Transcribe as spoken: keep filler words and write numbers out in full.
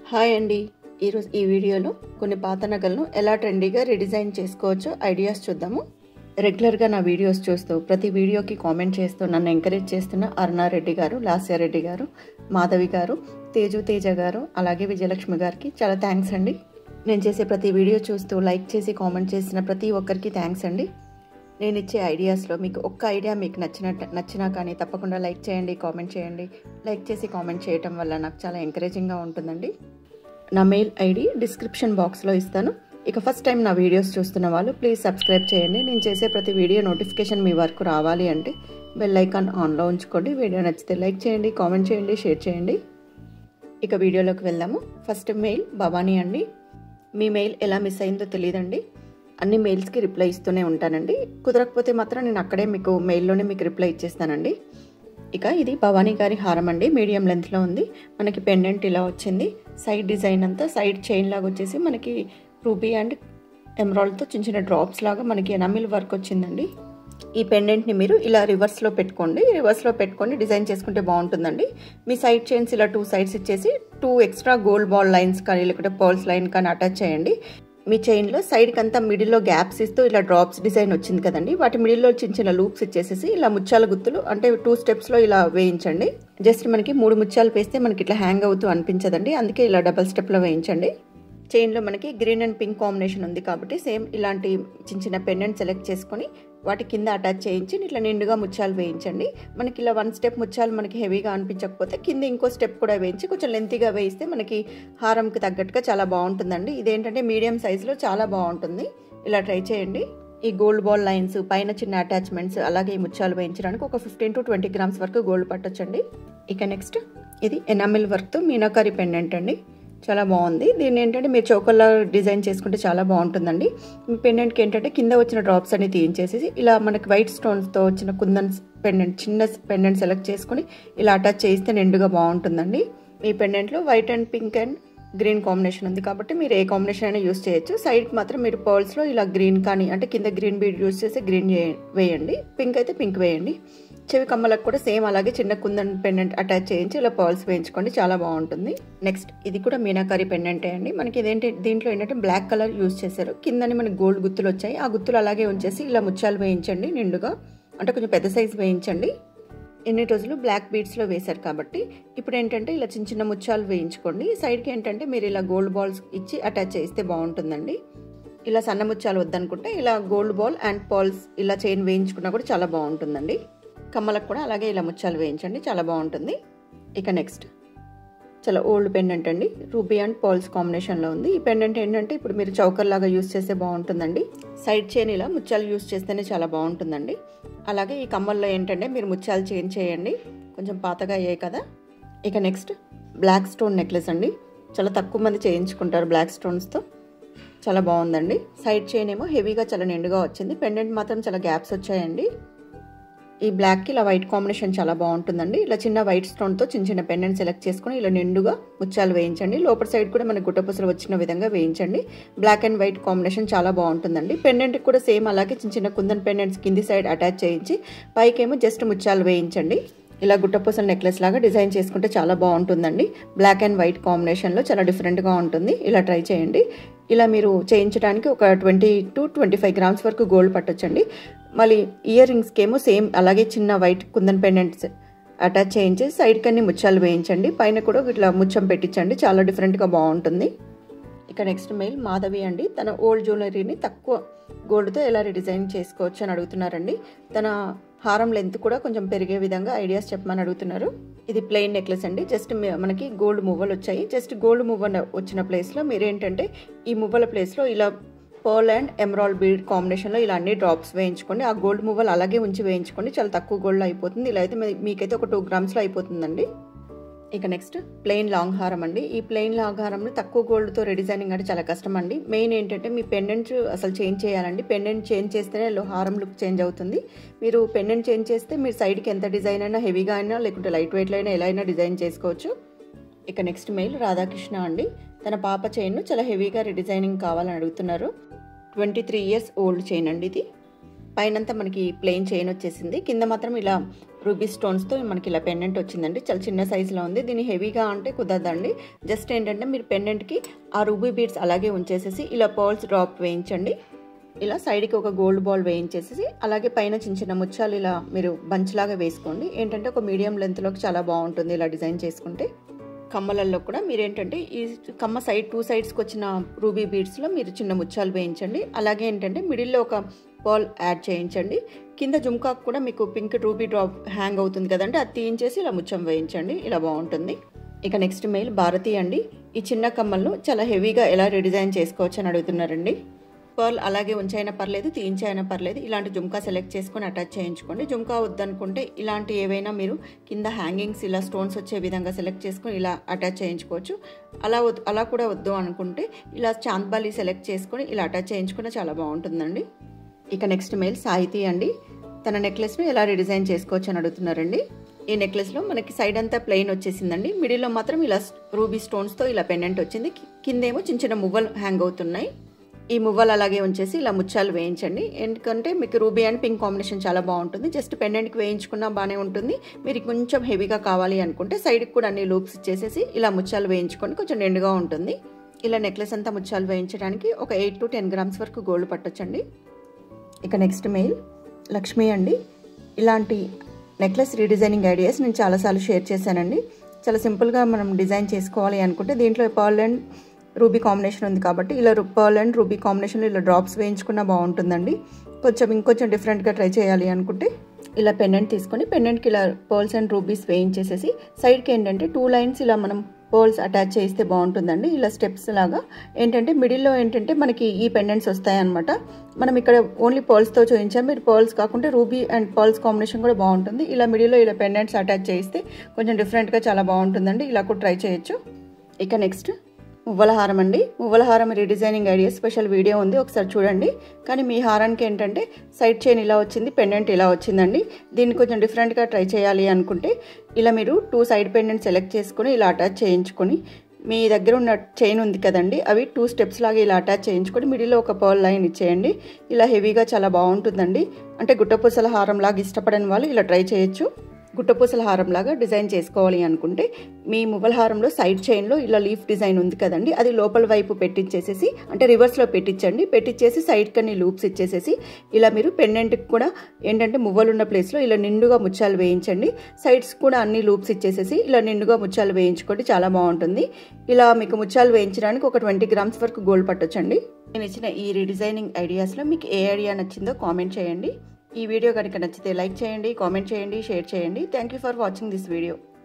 Hi అండి, ఈరోజు ఈ వీడియోలో కొన్ని పాత నగలను ఎలా ట్రెండీగా రీడిజైన్ చేసుకోవచ్చో ఐడియాస్ చూద్దాము. రెగ్యులర్గా నా వీడియోస్ చూస్తూ ప్రతి వీడియోకి కామెంట్ చేస్తూ నన్ను ఎంకరేజ్ చేస్తున్న అరుణారెడ్డి గారు, లాస్యారెడ్డి గారు, మాధవి గారు, తేజు తేజ గారు, అలాగే విజయలక్ష్మి గారికి చాలా థ్యాంక్స్ అండి. నేను చేసే ప్రతి వీడియో చూస్తూ లైక్ చేసి కామెంట్ చేసిన ప్రతి ఒక్కరికి థ్యాంక్స్ అండి. నేను ఇచ్చే ఐడియాస్లో మీకు ఒక్క ఐడియా మీకు నచ్చినట్టు నచ్చినా కానీ తప్పకుండా లైక్ చేయండి, కామెంట్ చేయండి. లైక్ చేసి కామెంట్ చేయటం వల్ల నాకు చాలా ఎంకరేజింగ్గా ఉంటుందండి. నా మెయిల్ ఐడి డిస్క్రిప్షన్ బాక్స్లో ఇస్తాను. ఇక ఫస్ట్ టైం నా వీడియోస్ చూస్తున్న వాళ్ళు ప్లీజ్ సబ్స్క్రైబ్ చేయండి. నేను చేసే ప్రతి వీడియో నోటిఫికేషన్ మీ వరకు రావాలి అంటే బెల్ ఐకాన్ ఆన్లో ఉంచుకోండి. వీడియో నచ్చితే లైక్ చేయండి, కామెంట్ చేయండి, షేర్ చేయండి. ఇక వీడియోలోకి వెళ్దాము. ఫస్ట్ మెయిల్ భవానీ అండి. మీ మెయిల్ ఎలా మిస్ అయిందో తెలియదండి. అన్ని మెయిల్స్కి రిప్లై ఇస్తూనే ఉంటానండి. కుదరకపోతే మాత్రం నేను అక్కడే మీకు మెయిల్లోనే మీకు రిప్లై ఇచ్చేస్తానండి. ఇక ఇది భవానీ గారి హారం అండి. మీడియం లెంత్లో ఉంది. మనకి పెండెంట్ ఇలా వచ్చింది. సైడ్ డిజైన్ అంతా సైడ్ చైన్ లాగా వచ్చేసి మనకి రూబీ అండ్ ఎమరాల్డ్తో చిన్న చిన్న డ్రాప్స్ లాగా మనకి ఎనామిల్ వర్క్ వచ్చిందండి. ఈ పెండెంట్ని మీరు ఇలా రివర్స్లో పెట్టుకోండి. రివర్స్లో పెట్టుకొని డిజైన్ చేసుకుంటే బాగుంటుందండి. మీ సైడ్ చైన్స్ ఇలా టూ సైడ్స్ ఇచ్చేసి two extra gold ball lines కానీ లేకపోతే పర్ల్స్ లైన్ కానీ అటాచ్ చేయండి. మీ చైన్లో సైడ్కి అంతా మిడిల్లో గ్యాప్స్ ఇస్తూ ఇలా డ్రాప్స్ డిజైన్ వచ్చింది కదండి, వాటి మిడిల్లో చిన్న చిన్న లూప్స్ ఇచ్చేసేసి ఇలా ముత్యాల గుత్తులు అంటే టూ స్టెప్స్లో ఇలా వేయించండి. జస్ట్ మనకి మూడు ముత్యాలు వేస్తే మనకి ఇట్లా హ్యాంగ్ అవుతూ అనిపించదండి, అందుకే ఇలా డబల్ స్టెప్లో వేయించండి. చైన్లో మనకి గ్రీన్ అండ్ పింక్ కాంబినేషన్ ఉంది కాబట్టి సేమ్ ఇలాంటి చిన్న చిన్న పెండెంట్ సెలెక్ట్ చేసుకొని వాటి కింద అటాచ్ చేయించి ఇట్లా నిండుగా ముత్యాలు వేయించండి. మనకి ఇలా వన్ స్టెప్ ముత్యాలు మనకి హెవీగా అనిపించకపోతే కింద ఇంకో స్టెప్ కూడా వేయించి కొంచెం లెంతీగా వేయిస్తే మనకి హారంకి తగ్గట్టుగా చాలా బాగుంటుందండి. ఇదేంటంటే మీడియం సైజులో చాలా బాగుంటుంది. ఇలా ట్రై చేయండి. ఈ గోల్డ్ బాల్ లైన్స్ పైన చిన్న అటాచ్మెంట్స్ అలాగే ఈ ముత్యాలు వేయించడానికి ఒక ఫిఫ్టీన్ టు ట్వంటీ గ్రామ్స్ వరకు గోల్డ్ పట్టొచ్చండి. ఇక నెక్స్ట్ ఇది ఎనామిల్ వర్క్తో మీనాకారి పెండెంట్ అండి. చాలా బాగుంది. దీన్ని ఏంటంటే మీరు చౌకల్లా డిజైన్ చేసుకుంటే చాలా బాగుంటుందండి. మీ పెండెంట్కి ఏంటంటే కింద వచ్చిన డ్రాప్స్ అన్ని తీయించేసి ఇలా మనకి వైట్ స్టోన్స్తో వచ్చిన కుందన్ పెండెంట్ చిన్న పెండెంట్ సెలెక్ట్ చేసుకుని ఇలా అటాచ్ చేస్తే నిండుగా బాగుంటుందండి. మీ పెండెంట్లో white and pink and green combination ఉంది కాబట్టి మీరు ఏ కాంబినేషన్ అయినా యూస్ చేయొచ్చు. సైడ్కి మాత్రం మీరు పర్ల్స్లో ఇలా గ్రీన్ కానీ అంటే కింద గ్రీన్ బీడ్ యూస్ చేసి గ్రీన్ వేయండి, పింక్ అయితే పింక్ వేయండి. చెవి కమ్మలకు కూడా సేమ్ అలాగే చిన్న కుందన్ పెండెంట్ అటాచ్ చేయించి ఇలా పర్ల్స్ వేయించుకోండి, చాలా బాగుంటుంది. నెక్స్ట్ ఇది కూడా మీనాకారి పెండెంటే అండి. మనకి ఇదేంటి దీంట్లో ఏంటంటే బ్లాక్ కలర్ యూస్ చేశారు. కిందని మనకి గోల్డ్ గుత్తులు వచ్చాయి. ఆ గుత్తులు అలాగే ఉంచేసి ఇలా ముత్యాలు వేయించండి నిండుగా, అంటే కొంచెం పెద్ద సైజు వేయించండి. ఎన్ని రోజులు బ్లాక్ బీడ్స్లో వేశారు కాబట్టి ఇప్పుడు ఏంటంటే ఇలా చిన్న చిన్న ముత్యాలు వేయించుకోండి. సైడ్కి ఏంటంటే మీరు ఇలా గోల్డ్ బాల్స్ ఇచ్చి అటాచ్ చేస్తే బాగుంటుందండి. ఇలా సన్న ముత్యాలు వద్దనుకుంటే ఇలా గోల్డ్ బాల్ అండ్ పర్ల్స్ ఇలా చైన్ వేయించుకున్నా కూడా చాలా బాగుంటుందండి. కమ్మలకు కూడా అలాగే ఇలా ముత్యాలు వేయించండి, చాలా బాగుంటుంది. ఇక నెక్స్ట్ చాలా ఓల్డ్ పెండెంట్ అండి. రూబీ అండ్ పర్ల్స్ కాంబినేషన్లో ఉంది. ఈ పెండెంట్ ఏంటంటే ఇప్పుడు మీరు చౌకర్ లాగా యూస్ చేస్తే బాగుంటుందండి. సైడ్ చైన్ ఇలా ముత్యాలు యూస్ చేస్తేనే చాలా బాగుంటుందండి. అలాగే ఈ కమ్మల్లో ఏంటంటే మీరు ముత్యాలు చేంజ్ చేయండి, కొంచెం పాతగా అయ్యాయి కదా. ఇక నెక్స్ట్ బ్లాక్ స్టోన్ నెక్లెస్ అండి. చాలా తక్కువ మంది చేయించుకుంటారు బ్లాక్ స్టోన్స్తో, చాలా బాగుందండి. సైడ్ చైన్ ఏమో హెవీగా చాలా నిండుగా వచ్చింది, పెండెంట్ మాత్రం చాలా గ్యాప్స్ వచ్చాయండి. ఈ బ్లాక్కి ఇలా వైట్ కాంబినేషన్ చాలా బాగుంటుందండి. ఇలా చిన్న వైట్ స్టోన్తో చిన్న చిన్న పెండెంట్ సెలెక్ట్ చేసుకుని ఇలా నిండుగా ముత్యాలు వేయించండి. లోపల సైడ్ కూడా మనకి గుట్టపూసలు వచ్చిన విధంగా వేయించండి. బ్లాక్ అండ్ వైట్ కాంబినేషన్ చాలా బాగుంటుందండి. పెండెంట్కి కూడా సేమ్ అలాగే చిన్న చిన్న కుందన్ పెండెంట్స్ కింది సైడ్ అటాచ్ చేయించి పైకేమో జస్ట్ ముత్యాలు వేయించండి. ఇలా గుట్టపూసల నెక్లెస్ లాగా డిజైన్ చేసుకుంటే చాలా బాగుంటుందండి. బ్లాక్ అండ్ వైట్ కాంబినేషన్లో చాలా డిఫరెంట్గా ఉంటుంది. ఇలా ట్రై చేయండి. ఇలా మీరు చేయించడానికి ఒక twenty to twenty five grams వరకు గోల్డ్ పట్టొచ్చండి. మళ్ళీ ఇయర్ రింగ్స్కి ఏమో సేమ్ అలాగే చిన్న వైట్ కుందన్ పెండెంట్స్ అటాచ్ చేయించి సైడ్ కన్నీ ముత్యాలు వేయించండి. పైన కూడా ఇట్లా ముత్యం పెట్టించండి, చాలా డిఫరెంట్గా బాగుంటుంది. ఇక నెక్స్ట్ మెయిల్ మాధవి అండి. తన ఓల్డ్ జ్యువెలరీని తక్కువ గోల్డ్తో ఎలా రీడిజైన్ చేసుకోవచ్చు అని అడుగుతున్నారండి. తన హారం లెంత్ కూడా కొంచెం పెరిగే విధంగా ఐడియాస్ చెప్పమని అడుగుతున్నారు. ఇది ప్లెయిన్ నెక్లెస్ అండి. జస్ట్ మనకి గోల్డ్ మువ్వలు వచ్చాయి. జస్ట్ గోల్డ్ మువ్వ వచ్చిన ప్లేస్లో మీరేంటంటే ఈ మువ్వల ప్లేస్లో ఇలా పర్ల్ అండ్ ఎమరాల్డ్ బీడ్ కాంబినేషన్లో ఇలా అన్ని డ్రాప్స్ వేయించుకోండి. ఆ గోల్డ్ మువ్వలు అలాగే ఉంచి వేయించుకోండి, చాలా తక్కువ గోల్డ్లో అయిపోతుంది. ఇలా అయితే మీకైతే ఒక టూ గ్రామ్స్లో అయిపోతుందండి. ఇక నెక్స్ట్ ప్లెయిన్ లాంగ్ హారం అండి. ఈ ప్లెయిన్ లాంగ్ హారంని తక్కువ గోల్డ్తో రీడిజైనింగ్ అంటే చాలా కష్టం అండి. మెయిన్ ఏంటంటే మీ పెండెంట్ అసలు చేంజ్ చేయాలండి. పెండెంట్ చేంజ్ చేస్తేనే హారం లుక్ చేంజ్ అవుతుంది. మీరు పెండెంట్ చేంజ్ చేస్తే మీరు సైడ్కి ఎంత డిజైన్ అయినా హెవీగా అయినా లేకుంటే లైట్ వెయిట్లో అయినా ఎలా అయినా డిజైన్ చేసుకోవచ్చు. ఇక నెక్స్ట్ మెయిల్ రాధాకృష్ణ అండి. తన పాప చైన్ను చాలా హెవీగా రీడిజైనింగ్ కావాలని అడుగుతున్నారు. Twenty three years old chain అండి ఇది. పైనంతా మనకి ప్లెయిన్ చైన్ వచ్చేసింది, కింద మాత్రం ఇలా రూబీ స్టోన్స్తో మనకి ఇలా పెండెంట్ వచ్చిందండి. చాలా చిన్న సైజులో ఉంది. దీన్ని హెవీగా అంటే కుదరదండి. జస్ట్ ఏంటంటే మీరు పెండెంట్కి ఆ రూబీ బీడ్స్ అలాగే ఉంచేసేసి ఇలా పర్ల్స్ డ్రాప్ వేయించండి. ఇలా సైడ్కి ఒక గోల్డ్ బాల్ వేయించేసి అలాగే పైన చిన్న చిన్న ముత్యాలు ఇలా మీరు బంచ్ లాగా వేసుకోండి. ఏంటంటే ఒక మీడియం లెంత్లోకి చాలా బాగుంటుంది ఇలా డిజైన్ చేసుకుంటే. కమ్మలల్లో కూడా మీరు ఏంటంటే ఈ కమ్మ సైడ్ టూ సైడ్స్కి వచ్చిన రూబీ బీడ్స్లో మీరు చిన్న ముత్యాలు వేయించండి. అలాగే ఏంటంటే మిడిల్లో ఒక బాల్ యాడ్ చేయించండి. కింద జుమ్కాకు కూడా మీకు పింక్ రూబీ డ్రాప్ హ్యాంగ్ అవుతుంది కదండి, అది తీయించేసి ఇలా ముత్యం వేయించండి. ఇలా బాగుంటుంది. ఇక నెక్స్ట్ మెయిల్ భారతి అండి. ఈ చిన్న కమ్మలను చాలా హెవీగా ఎలా రీడిజైన్ చేసుకోవచ్చు అని అడుగుతున్నారండి. పర్ల్ అలాగే ఉంచైనా పర్లేదు, తీయించైనా పర్లేదు. ఇలాంటి జుమ్కా సెలెక్ట్ చేసుకొని అటాచ్ చేయించుకోండి. జుమ్కా వద్దనుకుంటే ఇలాంటి ఏవైనా మీరు కింద హ్యాంగింగ్స్ ఇలా స్టోన్స్ వచ్చే విధంగా సెలెక్ట్ చేసుకొని ఇలా అటాచ్ చేయించుకోవచ్చు. అలా వద్దు అలా కూడా వద్దు అనుకుంటే ఇలా చాంద్బాలి సెలెక్ట్ చేసుకొని ఇలా అటాచ్ చేయించుకుంటే చాలా బాగుంటుందండి. ఇక నెక్స్ట్ మెయిల్ సాహితి అండి. తన నెక్లెస్ను ఎలా రీడిజైన్ చేసుకోవచ్చు అని అడుగుతున్నారండి. ఈ నెక్లెస్లో మనకి సైడ్ అంతా ప్లెయిన్ వచ్చేసిందండి. మిడిల్లో మాత్రం ఇలా రూబీ స్టోన్స్తో ఇలా పెండెంట్ వచ్చింది. కిందేమో చిన్న చిన్న మువ్వలు హ్యాంగ్ అవుతున్నాయి. ఈ మువ్వలు అలాగే ఉంచేసి ఇలా ముత్యాలు వేయించండి. ఎందుకంటే మీకు రూబీ అండ్ పింక్ కాంబినేషన్ చాలా బాగుంటుంది. జస్ట్ పెండెంట్కి వేయించుకున్నా బాగానే ఉంటుంది. మీరు కొంచెం హెవీగా కావాలి అనుకుంటే సైడ్కి కూడా అన్ని లూప్స్ ఇచ్చేసేసి ఇలా ముత్యాలు వేయించుకొని కొంచెం నిండుగా ఉంటుంది. ఇలా నెక్లెస్ అంతా ముత్యాలు వేయించడానికి ఒక ఎయిట్ టు టెన్ గ్రామ్స్ వరకు గోల్డ్ పట్టొచ్చండి. ఇక నెక్స్ట్ మెయిల్ లక్ష్మి అండి. ఇలాంటి నెక్లెస్ రీడిజైనింగ్ ఐడియాస్ నేను చాలాసార్లు షేర్ చేశానండి. చాలా సింపుల్గా మనం డిజైన్ చేసుకోవాలి అనుకుంటే దీంట్లో పర్ల్ అండ్ రూబీ కాంబినేషన్ ఉంది కాబట్టి ఇలా పర్ల్ అండ్ రూబీ కాంబినేషన్లో ఇలా డ్రాప్స్ వేయించుకున్నా బాగుంటుందండి. కొంచెం ఇంకొంచెం డిఫరెంట్గా ట్రై చేయాలి అనుకుంటే ఇలా పెండెంట్ తీసుకొని పెండెంట్కి ఇలా పర్ల్స్ అండ్ రూబీస్ వేయించేసేసి సైడ్కి ఏంటంటే టూ లైన్స్ ఇలా మనం పర్ల్స్ అటాచ్ చేస్తే బాగుంటుందండి. ఇలా స్టెప్స్ లాగా ఏంటంటే మిడిల్లో ఏంటంటే మనకి ఈ పెండెంట్స్ వస్తాయన్నమాట. మనం ఇక్కడ ఓన్లీ పర్ల్స్తో చూపించాం. మీరు పర్ల్స్ కాకుండా రూబీ అండ్ పర్ల్స్ కాంబినేషన్ కూడా బాగుంటుంది. ఇలా మిడిల్లో ఇలా పెండెంట్స్ అటాచ్ చేస్తే కొంచెం డిఫరెంట్గా చాలా బాగుంటుందండి. ఇలా కూడా ట్రై చేయొచ్చు. ఇక నెక్స్ట్ మువ్వల హారం అండి. మువ్వల హారం రీడిజైనింగ్ ఐడియా స్పెషల్ వీడియో ఉంది, ఒకసారి చూడండి. కానీ మీ హారానికి ఏంటంటే సైడ్ చైన్ ఇలా వచ్చింది, పెండెంట్ ఇలా వచ్చిందండి. దీన్ని కొంచెం డిఫరెంట్గా ట్రై చేయాలి అనుకుంటే ఇలా మీరు టూ సైడ్ పెండెంట్ సెలెక్ట్ చేసుకొని ఇలా అటాచ్ చేయించుకొని మీ దగ్గర ఉన్న చైన్ ఉంది కదండి, అవి టూ స్టెప్స్ లాగా ఇలా అటాచ్ చేయించుకొని మిడిల్లో ఒక పర్ల్ లైన్ ఇచ్చేయండి. ఇలా హెవీగా చాలా బాగుంటుందండి. అంటే గుట్టపూసల హారం లాగా ఇష్టపడని వాళ్ళు ఇలా ట్రై చేయొచ్చు. గుట్టపూసల హారం లాగా డిజైన్ చేసుకోవాలి అనుకుంటే మీ మువ్వల హారంలో సైడ్ చైన్లో ఇలా లీఫ్ డిజైన్ ఉంది కదండి, అది లోపల వైపు పెట్టించేసేసి అంటే రివర్స్లో పెట్టించండి. పెట్టించేసి సైడ్ కన్ని లూప్స్ ఇచ్చేసేసి ఇలా మీరు పెండెంట్కి కూడా ఏంటంటే మువ్వలు ఉన్న ప్లేస్లో ఇలా నిండుగా ముత్యాలు వేయించండి. సైడ్స్ కూడా అన్ని లూప్స్ ఇచ్చేసేసి ఇలా నిండుగా ముత్యాలు వేయించుకోండి, చాలా బాగుంటుంది. ఇలా మీకు ముత్యాలు వేయించడానికి ఒక ట్వంటీ గ్రామ్స్ వరకు గోల్డ్ పట్టొచ్చండి. నేను ఇచ్చిన ఈ రీడిజైనింగ్ ఐడియాస్లో మీకు ఏ ఐడియా నచ్చిందో కామెంట్ చేయండి. ఈ వీడియో కనుక నచ్చితే లైక్ చేయండి, కామెంట్ చేయండి, షేర్ చేయండి. Thank you for watching this video.